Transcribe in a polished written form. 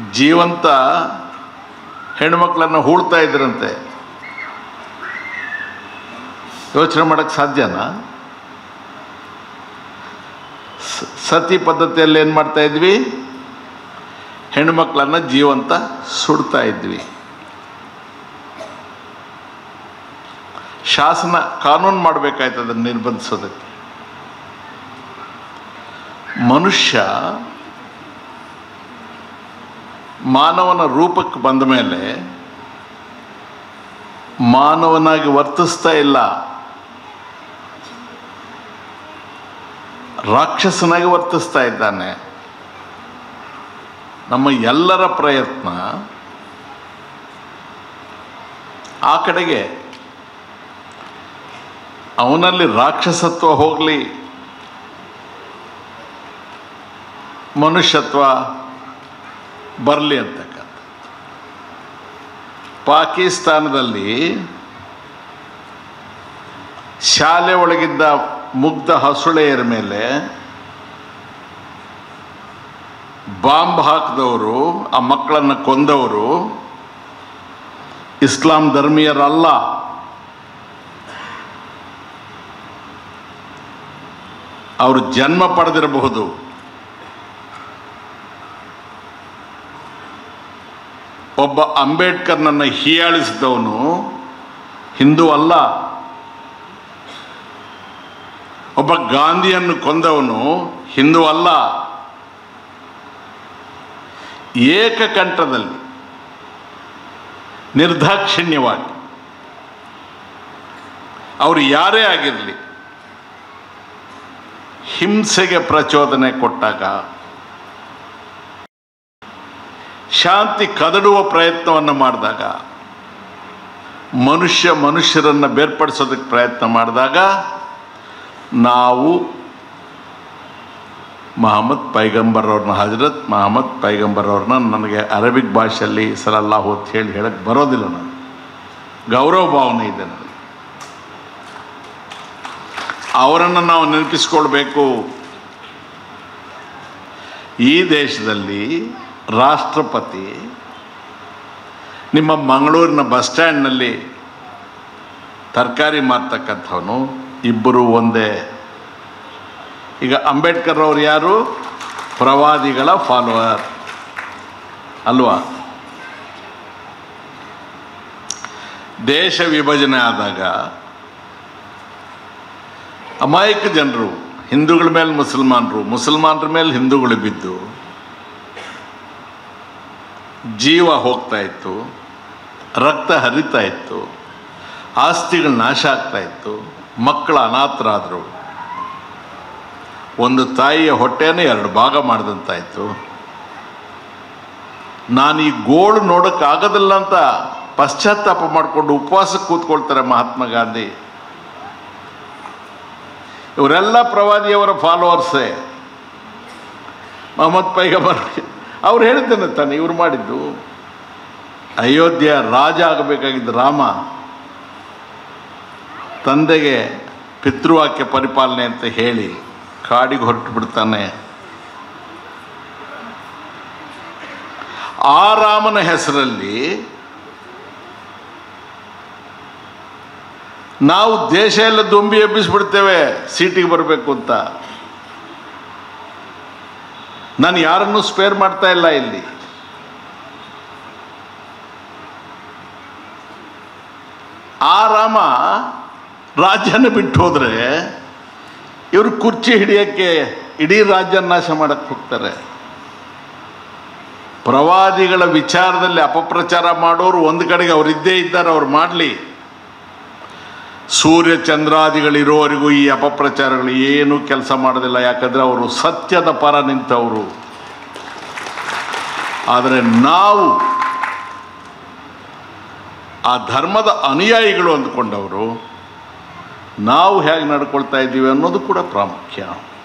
ಜೀವಂತ ಹೆಣ್ಮಕ್ಳನ್ನು ಹೂಳ್ತಾ ಇದ್ರಂತೆ. ಯೋಚನೆ ಮಾಡೋಕ್ಕೆ ಸಾಧ್ಯನಾ? ಸತಿ ಪದ್ಧತಿಯಲ್ಲಿ ಏನು ಮಾಡ್ತಾ ಇದ್ವಿ? ಹೆಣ್ಮಕ್ಳನ್ನು ಜೀವಂತ ಸುಡ್ತಾ ಇದ್ವಿ. ಶಾಸನ ಕಾನೂನು ಮಾಡಬೇಕಾಯ್ತು ಅದನ್ನು ನಿರ್ಬಂಧಿಸೋದಕ್ಕೆ. ಮನುಷ್ಯ ಮಾನವನ ರೂಪಕ್ಕೆ ಬಂದ ಮೇಲೆ ಮಾನವನಾಗಿ ವರ್ತಿಸ್ತಾ ಇಲ್ಲ, ರಾಕ್ಷಸನಾಗಿ ವರ್ತಿಸ್ತಾ ಇದ್ದಾನೆ. ನಮ್ಮ ಎಲ್ಲರ ಪ್ರಯತ್ನ ಆ ಕಡೆಗೆ. ಅವನಲ್ಲಿ ರಾಕ್ಷಸತ್ವ ಹೋಗಲಿ, ಮನುಷ್ಯತ್ವ ಬರಲಿ ಅಂತಕ್ಕಂಥ. ಪಾಕಿಸ್ತಾನದಲ್ಲಿ ಶಾಲೆ ಒಳಗಿದ್ದ ಮುಗ್ಧ ಹಸುಳೆಯರ ಮೇಲೆ ಬಾಂಬ್ ಹಾಕಿದವರು, ಆ ಮಕ್ಕಳನ್ನು ಕೊಂದವರು ಇಸ್ಲಾಂ ಧರ್ಮೀಯರಲ್ಲ. ಅವರು ಜನ್ಮ ಪಡೆದಿರಬಹುದು. ಒಬ್ಬ ಅಂಬೇಡ್ಕರ್ನನ್ನು ಹೀಯಾಳಿಸಿದವನು ಹಿಂದೂ ಅಲ್ಲ. ಒಬ್ಬ ಗಾಂಧಿಯನ್ನು ಕೊಂದವನು ಹಿಂದೂ ಅಲ್ಲ. ಏಕಕಂಠದಲ್ಲಿ ನಿರ್ದಾಕ್ಷಿಣ್ಯವಾಗಿ ಅವರು ಯಾರೇ ಆಗಿರಲಿ ಹಿಂಸೆಗೆ ಪ್ರಚೋದನೆ ಕೊಟ್ಟಾಗ, ಶಾಂತಿ ಕದಡುವ ಪ್ರಯತ್ನವನ್ನು ಮಾಡಿದಾಗ, ಮನುಷ್ಯರನ್ನು ಬೇರ್ಪಡಿಸೋದಕ್ಕೆ ಪ್ರಯತ್ನ ಮಾಡಿದಾಗ ನಾವು ಮೊಹಮ್ಮದ್ ಪೈಗಂಬರ್ ಅವ್ರನ್ನ, ಹಜರತ್ ಮೊಹಮ್ಮದ್ ಪೈಗಂಬರ್ ಅವ್ರನ್ನ, ನನಗೆ ಅರಬಿಕ್ ಭಾಷೆಯಲ್ಲಿ ಸಲ್ಲಲ್ಲಾಹು ಅಂತ ಹೇಳಕ್ಕೆ ಬರೋದಿಲ್ಲ. ನಾನು ಗೌರವ ಭಾವನೆ ಇದೆ ನನಗೆ. ಅವರನ್ನು ನಾವು ನೆನಪಿಸ್ಕೊಳ್ಬೇಕು. ಈ ದೇಶದಲ್ಲಿ ರಾಷ್ಟ್ರಪತಿ ನಿಮ್ಮ ಮಂಗಳೂರಿನ ಬಸ್ ಸ್ಟ್ಯಾಂಡ್ನಲ್ಲಿ ತರಕಾರಿ ಮಾರ್ತಕ್ಕಂಥವನು, ಇಬ್ಬರು ಒಂದೇ. ಈಗ ಅಂಬೇಡ್ಕರ್ ಅವರು ಯಾರು? ಪ್ರವಾದಿಗಳ ಫಾಲೋವರ್ ಅಲ್ವಾ? ದೇಶ ವಿಭಜನೆ ಆದಾಗ ಅಮಾಯಕ ಜನರು, ಹಿಂದೂಗಳ ಮೇಲೆ ಮುಸಲ್ಮಾನರು, ಮುಸಲ್ಮಾನರ ಮೇಲೆ ಹಿಂದೂಗಳು ಬಿದ್ದು ಜೀವ ಹೋಗ್ತಾ ಇತ್ತು, ರಕ್ತ ಹರಿತಾ ಇತ್ತು, ಆಸ್ತಿಗಳು ನಾಶ ಆಗ್ತಾ ಇತ್ತು, ಮಕ್ಕಳು ಅನಾಥರಾದರು, ಒಂದು ತಾಯಿಯ ಹೊಟ್ಟೆಯನ್ನು 2 ಭಾಗ ಮಾಡಿದಂತಾಯಿತು. ನಾನು ಈ ಗೋಳು ನೋಡೋಕ್ಕಾಗೋದಿಲ್ಲ ಅಂತ ಪಶ್ಚಾತ್ತಾಪ ಮಾಡಿಕೊಂಡು ಉಪವಾಸಕ್ಕೆ ಕೂತ್ಕೊಳ್ತಾರೆ ಮಹಾತ್ಮ ಗಾಂಧಿ. ಇವರೆಲ್ಲ ಪ್ರವಾದಿಯವರ ಫಾಲೋವರ್ಸೇ. ಮೊಹಮ್ಮದ್ ಪೈಗಂಬರ್ ಅವ್ರು ಹೇಳಿದ್ದೇನೆ ತಾನೆ ಇವ್ರು ಮಾಡಿದ್ದು. ಅಯೋಧ್ಯ ರಾಜ ಆಗಬೇಕಾಗಿದ್ದ ರಾಮ ತಂದೆಗೆ ಪಿತೃವಾಕ್ಯ ಪರಿಪಾಲನೆ ಅಂತ ಹೇಳಿ ಕಾಡಿಗೆ ಹೊರಟು ಬಿಡ್ತಾನೆ. ಆ ರಾಮನ ಹೆಸರಲ್ಲಿ ನಾವು ದೇಶ ಎಲ್ಲ ದೊಂಬಿ ಎಬ್ಬಿಸ್ಬಿಡ್ತೇವೆ ಸೀಟಿಗೆ ಬರಬೇಕು ಅಂತ. ನಾನು ಯಾರನ್ನೂ ಸ್ಪೇರ್ ಮಾಡ್ತಾ ಇಲ್ಲ ಇಲ್ಲಿ. ಆ ರಾಮ ರಾಜ್ಯನ ಬಿಟ್ಟು ಹೋದರೆ ಇವರು ಕುರ್ಚಿ ಹಿಡಿಯೋಕ್ಕೆ ಇಡೀ ರಾಜ್ಯ ನಾಶ ಮಾಡಕ್ಕೆ ಹೋಗ್ತಾರೆ. ಪ್ರವಾದಿಗಳ ವಿಚಾರದಲ್ಲಿ ಅಪಪ್ರಚಾರ ಮಾಡೋರು ಒಂದು ಕಡೆಗೆ ಅವರಿದ್ದೇ ಇದ್ದಾರೆ, ಅವ್ರು ಮಾಡಲಿ. ಸೂರ್ಯ ಚಂದ್ರಾದಿಗಳಿರೋವರೆಗೂ ಈ ಅಪಪ್ರಚಾರಗಳು ಏನೂ ಕೆಲಸ ಮಾಡೋದಿಲ್ಲ. ಯಾಕಂದರೆ ಅವರು ಸತ್ಯದ ಪರ ನಿಂತವರು. ಆದರೆ ನಾವು ಆ ಧರ್ಮದ ಅನುಯಾಯಿಗಳು ಅಂದ್ಕೊಂಡವರು ನಾವು ಹೇಗೆ ನಡ್ಕೊಳ್ತಾ ಇದ್ದೀವಿ ಅನ್ನೋದು ಕೂಡ ಪ್ರಾಮುಖ್ಯ.